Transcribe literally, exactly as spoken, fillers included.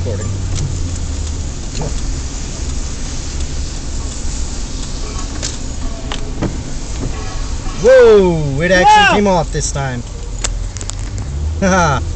recording. Whoa! It actually Whoa! came off this time. Haha.